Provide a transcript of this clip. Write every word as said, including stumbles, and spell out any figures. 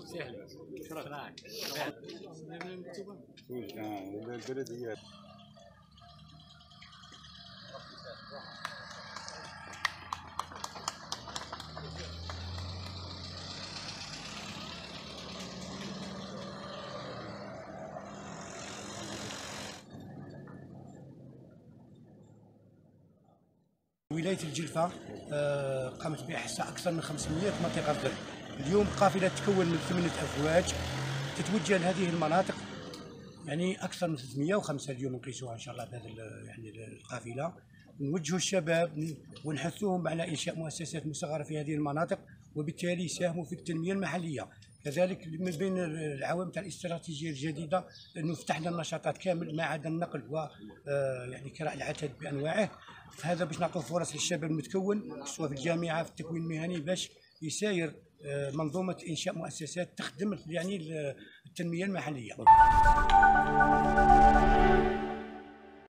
سهل شكرا. ولاية الجلفة قامت بإحصاء أكثر من خمسمائة منطقة ظل. اليوم قافلة تتكون من ثمانية أفواج تتوجه لهذه المناطق، يعني أكثر من ثلاثمائة وخمسة اليوم نقيسوها إن شاء الله بهذه يعني القافلة. نوجهوا الشباب ونحثوهم على إنشاء مؤسسات مصغرة في هذه المناطق، وبالتالي يساهموا في التنمية المحلية. كذلك من بين العوامل تاع الاستراتيجية الجديدة أنه فتحنا النشاطات كامل ما عدا النقل و يعني كراء العتاد بأنواعه. هذا باش نعطوا فرص للشباب المتكون سواء في الجامعة في التكوين المهني باش يساير منظومة إنشاء مؤسسات تخدم يعني التنمية المحلية.